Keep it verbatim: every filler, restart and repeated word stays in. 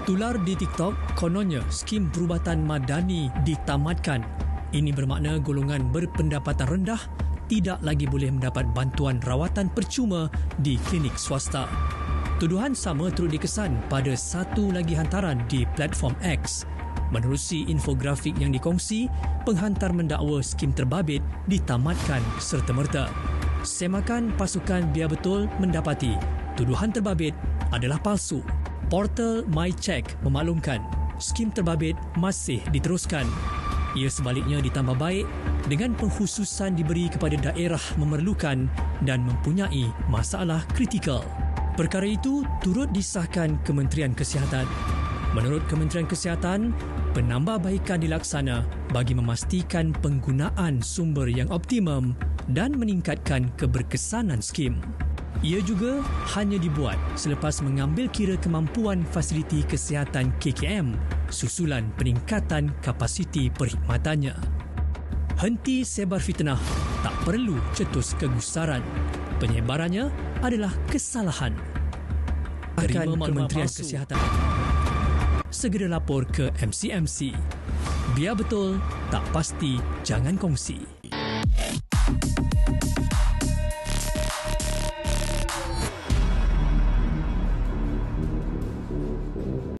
Tular di TikTok, kononnya skim perubatan madani ditamatkan. Ini bermakna golongan berpendapatan rendah tidak lagi boleh mendapat bantuan rawatan percuma di klinik swasta. Tuduhan sama turut dikesan pada satu lagi hantaran di platform X. Menerusi infografik yang dikongsi, penghantar mendakwa skim terbabit ditamatkan serta-merta. Semakan pasukan Biar Betul mendapati tuduhan terbabit adalah palsu. Portal MyCheck memaklumkan skim terbabit masih diteruskan. Ia sebaliknya ditambah baik dengan pengkhususan diberi kepada daerah memerlukan dan mempunyai masalah kritikal. Perkara itu turut disahkan Kementerian Kesihatan. Menurut Kementerian Kesihatan, penambahbaikan dilaksana bagi memastikan penggunaan sumber yang optimum dan meningkatkan keberkesanan skim. Ia juga hanya dibuat selepas mengambil kira kemampuan fasiliti kesihatan K K M susulan peningkatan kapasiti perkhidmatannya. Henti sebar fitnah, tak perlu cetus kegusaran. Penyebarannya adalah kesalahan. Akan Kementerian Kesihatan. Segera lapor ke M C M C. Biar betul, tak pasti, jangan kongsi.